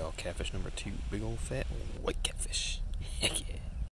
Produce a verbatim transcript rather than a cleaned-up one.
y'all. Catfish number two. Big old fat white catfish.